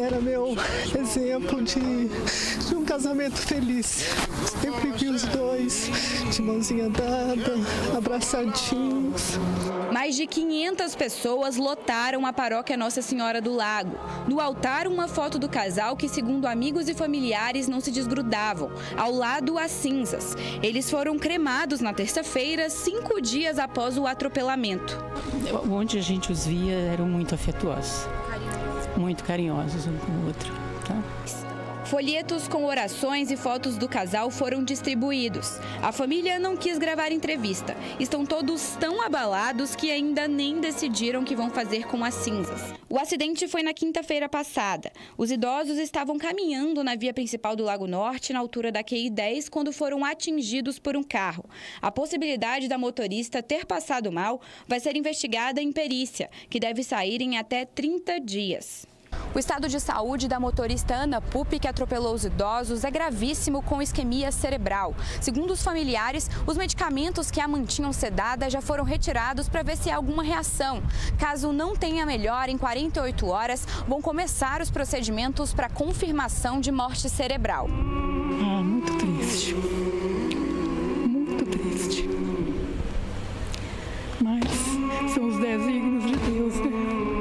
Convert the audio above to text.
era meu exemplo de um casamento feliz. Sempre vi os dois de mãozinha dada, abraçadinhos. Mais de 500 pessoas lotaram a paróquia Nossa Senhora do Lago. No altar, uma foto do casal que, segundo amigos e familiares, não se desgrudavam. Ao lado, as cinzas. Eles foram cremados na terça-feira, 5 dias após o atropelamento. Onde a gente os via, eram muito afetuosos, muito carinhosos um com o outro. Tá? Folhetos com orações e fotos do casal foram distribuídos. A família não quis gravar entrevista. Estão todos tão abalados que ainda nem decidiram o que vão fazer com as cinzas. O acidente foi na quinta-feira passada. Os idosos estavam caminhando na via principal do Lago Norte, na altura da QI 10, quando foram atingidos por um carro. A possibilidade da motorista ter passado mal vai ser investigada em perícia, que deve sair em até 30 dias. O estado de saúde da motorista Ana Pupi, que atropelou os idosos, é gravíssimo, com isquemia cerebral. Segundo os familiares, os medicamentos que a mantinham sedada já foram retirados para ver se há alguma reação. Caso não tenha melhora, em 48 horas vão começar os procedimentos para confirmação de morte cerebral. Muito triste. Muito triste. Mas são os desígnios de Deus, né?